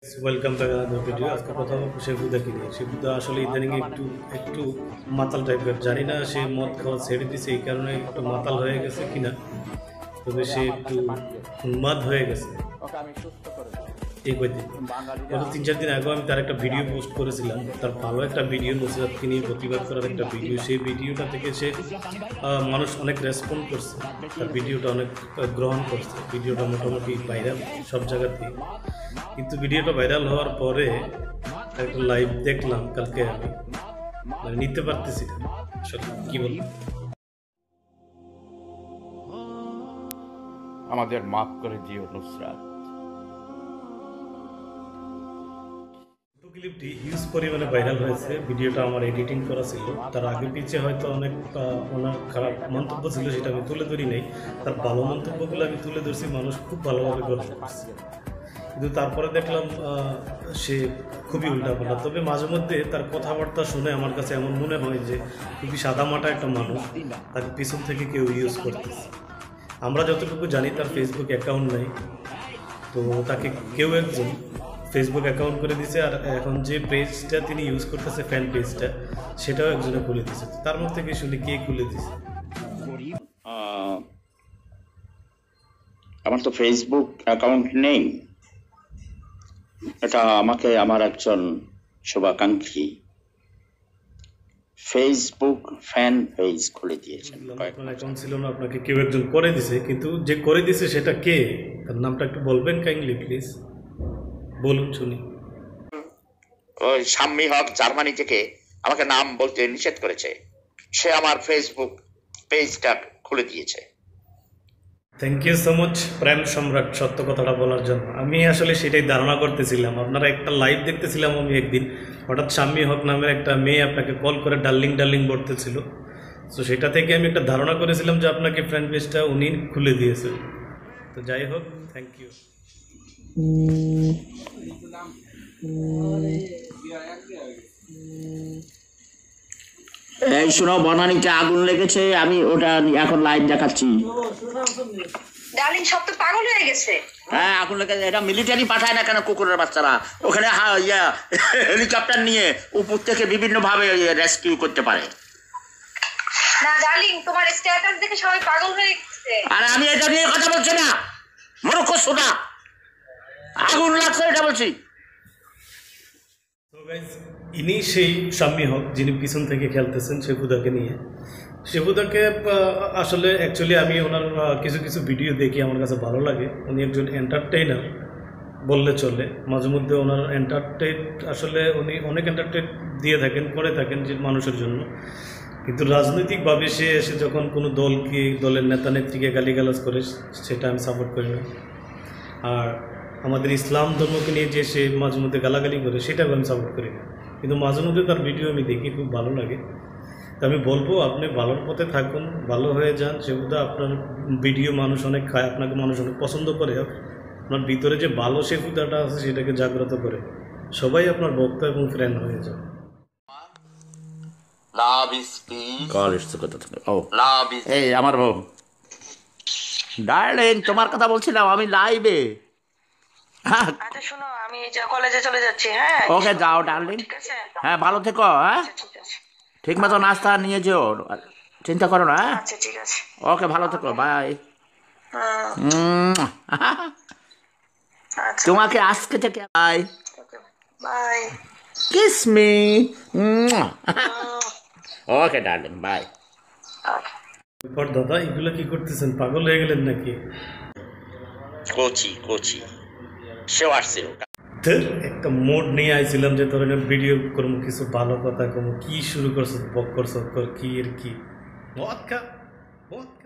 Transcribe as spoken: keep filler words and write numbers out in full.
Welcome back another video. আজকে কথা বলবো শেফুদাকে নিয়ে। শেফুদা আসলে ইদানিং একটু একটু মাতাল টাইপের, জানি না সে মদ খাওয়া ছেড়ে দিছে এই কারণে একটু মাতাল হয়ে গেছে কিনা, তবে সে একটু উন্মাদ হয়ে গেছে এই কয়েকদিন। গত তিন চার দিন আগেও আমি তার একটা ভিডিও পোস্ট করেছিলাম, তার ভালো একটা ভিডিও নুসরাতকে নিয়ে প্রতিবাদ করার একটা ভিডিও। সেই ভিডিওটা থেকে সে মানুষ অনেক রেসপন্ড করছে, তার ভিডিওটা অনেক গ্রহণ করছে, ভিডিওটা মোটামুটি ভাইরাল সব জায়গাতেই। কিন্তু ভিডিওটা ভাইরাল হওয়ার পরে একটা লাইভ দেখলাম কালকে, আমি মানে নিতে পারতেছি না আসলে কি বলবো। আমাদের মাফ করে দিও নুসরাত। ক্লিপটি হিউজ পরিমাণে ভাইরাল হয়েছে। ভিডিওটা আমার এডিটিং করা ছিল, তার আগে পিছিয়ে হয়তো অনেক ওনার খারাপ মন্তব্য ছিল, সেটা আমি তুলে ধরি নাই। তার ভালো মন্তব্যগুলো আমি তুলে ধরছি, মানুষ খুব ভালোভাবে গ্রহণ করছে। কিন্তু তারপরে দেখলাম সে খুবই উল্টাপাল্টা। তবে মাঝে মধ্যে তার কথাবার্তা শুনে আমার কাছে এমন মনে হয় যে খুবই সাদামাটা একটা মানুষ, তাকে পিছন থেকে কেউ ইউজ করতেছে। আমরা যতটুকু জানি তার ফেসবুক অ্যাকাউন্ট নাই, তো তাকে কেউ একজন ফেসবুক অ্যাকাউন্ট করে দিয়েছে, আর এখন যে পেজটা তিনি ইউজ করতেছে ফ্যান পেজটা, সেটাও একজনে খুলে দিয়েছে। তার মধ্যে কি শুনি কে খুলে দিয়েছে? আমার তো ফেসবুক অ্যাকাউন্ট নেই, এটা আমাকে আমার একজন শুভাকাঙ্ক্ষী ফেসবুক ফ্যান পেজ খুলে দিয়েছেন। আপনার অ্যাকাউন্ট ছিল না, আপনাকে কেউ একজন করে দিয়েছে, কিন্তু যে করে দিয়েছে সেটা কে, তার নামটা একটু বলবেন কাইন্ডলি প্লিজ, বলুন শুনি। ওই শাম্মী হক জার্মানি থেকে আমাকে নাম বলতে নিষেধ করেছে, সে আমার ফেসবুক পেজটা খুলে দিয়েছে। Thank you so much Prem Samrat, সত্য কথাটা বলার জন্য। আমি আসলে সেটাই ধারণা করতেছিলাম, আপনারা একটা লাইভ দেখতেছিলাম আমি একদিন, হঠাৎ শাম্মী হক নামের একটা মেয়ে আপনাকে কল করে ডার্লিং ডার্লিং বলতেছিল। তো সেটা থেকে আমি একটা ধারণা করেছিলাম যে আপনাকে ফ্রেন্ড পেজটা উনি খুলে দিয়েছেন। তো যাই হোক, থ্যাংক ইউ। এই শোনো, বনানীতে আগুন লেগেছে, আমি ওটা এখন লাইভ দেখাচ্ছি। ডার্লিং সব তো পাগল হয়ে গেছে। হ্যাঁ, আগুন লেগেছে। এটা মিলিটারি পাঠায় না কেন কুকুরের বাচ্চারা? ওখানে হেলিকপ্টার নিয়ে উপর থেকে বিভিন্ন ভাবে রেস্কিউ করতে পারে। না ডার্লিং, তোমার স্ট্যাটাস দেখে সবাই পাগল হয়ে গেছে। আরে আমি এটা নিয়ে কথা বলছি না, মূর্খ সোনা, আগুন লাগছে এটা বলছি। তো গাইস, ইনি সেই শাম্মী হক যিনি পিছন থেকে খেলতেছেন শেফুদাকে নিয়ে। শেফুদাকে আসলে অ্যাকচুয়ালি আমি ওনার কিছু কিছু ভিডিও দেখি, আমার কাছে ভালো লাগে। উনি একজন এন্টারটেইনার বললে চলে। মাঝে মধ্যে ওনার এন্টারটেইন আসলে উনি অনেক এন্টারটেইন দিয়ে থাকেন, করে থাকেন যে মানুষের জন্য। কিন্তু রাজনৈতিকভাবে সে এসে যখন কোনো দলকে, দলের নেতা নেত্রীকে গালিগালাজ করে, সেটা আমি সাপোর্ট করি না। আর আমাদের ইসলাম ধর্মকে নিয়ে যে সে মাঝে মধ্যে গালাগালি করে, সেটাও আমি সাপোর্ট করি না। কিন্তু মাঝে মধ্যে তার ভিডিও আমি দেখি, খুব ভালো লাগে। তো আমি বলবো আপনি ভালোর পথে থাকুন, ভালো হয়ে যান। সেগুলো আপনার ভিডিও মানুষ অনেক খায়, আপনাকে মানুষ অনেক পছন্দ করে। আপনার ভিতরে যে ভালো শেফুদাটা আছে সেটাকে জাগ্রত করে সবাই আপনার ভক্ত এবং ফ্রেন্ড হয়ে যান। এই আমার বউ ডার্লিং, তোমার কথা বলছিলাম আমি লাইভে। আচ্ছা শোনো, আমি কলেজে চলে যাচ্ছি। হ্যাঁ ওকে, যাও ডার্লিং। হ্যাঁ, ভালো থেকো। হ্যাঁ, ঠিক মতো নাস্তা নিয়ে যেও, চিন্তা করো না। আচ্ছা ঠিক আছে, ওকে, ভালো থেকো, বাই। তোমাকে আজকে থেকে bye bye, kiss me. Okay darling, bye. দাদা এগুলো কি করতেছেন, পাগল হয়ে গেলেন নাকি? কোচি কোচি সেও আসছে। একটা মোড নিয়ে আইছিলাম যে ধরেন ভিডিও করবো, কিছু ভালো কথা করবো, কি শুরু করছো, বক করছো, কি এর কি মদ খা মদ